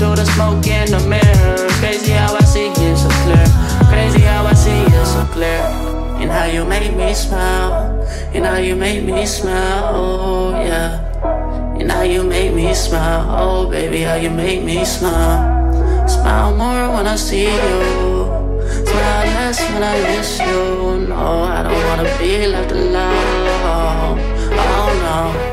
through the smoke in the mirror. Crazy how I see it so clear. Crazy how I see it so clear. And how you make me smile. And how you make me smile, oh yeah. And how you make me smile, oh baby, how you make me smile. Smile more when I see you. Smile less when I miss you. No, I don't wanna be left alone. Oh no.